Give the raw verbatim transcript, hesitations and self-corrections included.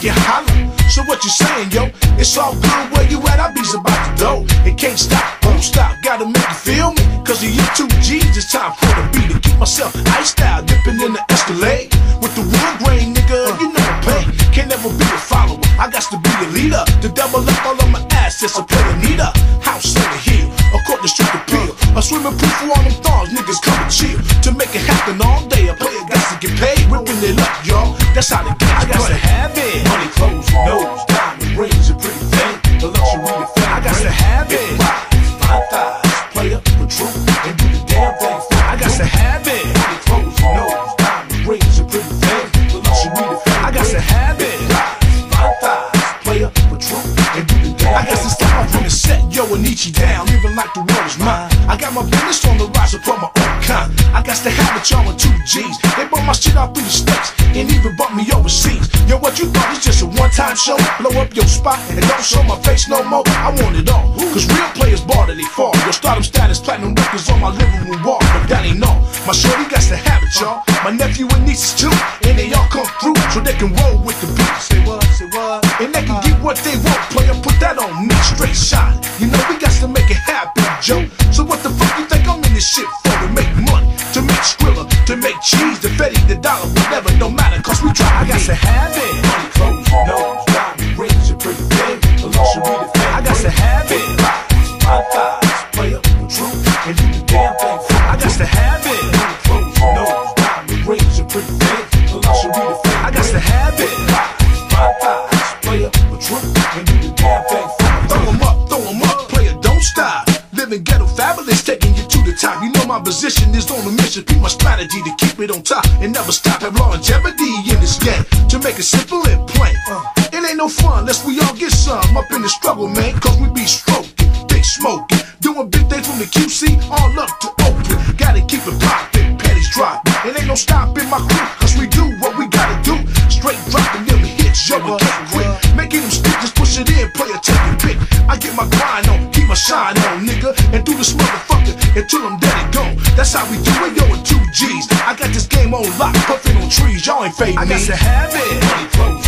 you holler. So what you saying, yo? It's all good where you at, I be's about to go. It can't stop, won't stop, gotta make you feel me. Cause of you two G's, it's time for the beat to keep myself iced out, dipping in the Escalade. With the wood grain, nigga, you know the pain. Can't never be a follower, I got to be a leader. To double up all of my assets, I play a neater. House on the hill, a court the street appeal. A swimming pool for all them thongs, niggas come and chill. To make it happen all day, a player got to get paid. Ripping it up, y'all, that's how the game I got to have it. Money, clothes, nose, diamond rings, a pretty thing. The luxury, the fame. I got to have it. Fine thighs, player, with truth, and do the damn thing. I got to have it. Money, clothes, nose, diamond rings, a pretty thing. The luxury, the fame. I got to have it. Fine thighs, player, with truth, and do the damn thing. I got to step off from the set, yo, and eat you down, living like the world is mine. I got my business on the rise, upon my own kind. I got to have it, y'all, with two G's. They bought my shit out through the states, and even bought me overseas. Yo, what you thought was just a one-time show? Blow up your spot and don't show my face no more. I want it all, cause real players bar till they fall. Yo, stardom status, platinum records on my living room wall. But that ain't all, my shorty got to have it, y'all. My nephew and nieces too, and they all come through so they can roll with the beat. Say what, say what? And they can get what they want, player, put that on me, straight shot. You know we got to make it happen, Joe. So what the fuck you think I'm in this shit for? To make money, to make Skrilla, to make cheese, the Fetty, the dollar, whatever, don't matter, cause we try. I got to have it. Money, clothes, nose, diamond rings, a pretty thing. The luxury, the fame. I got to have it. Fine thighs, play up the truth, and do the damn thing. I got to have it. Money, clothes, nose, diamond rings, a pretty thing. The luxury, the fame. I got to have it. Fine thighs, play up the truth, and do the damn thing. Throw 'em up, throw 'em up, player, don't stop. Living ghetto fabulous, taking you to the top. You know my position is on a mission. Be my strategy to keep it on top and never stop. Have longevity in this game to make it simple and plain. Uh, it ain't no fun unless we all get some up in the struggle, man. Cause we be stroking, big smoking, doing big things from the Q C all up to Oakland. Gotta keep it poppin', pennies dropping. It ain't no stopping my crew, cause we do what we gotta do. Straight dropping them hits, yo, we can't quit. Making them stick, just push it in, play a take a pick. I get my grind on, keep my shine on, nigga, and do this motherfucker until I'm dead and gone. That's how we do it, yo, with two G's. I got this game on lock, puffin' on trees, y'all ain't fading me. I got to have it. Money, clothes,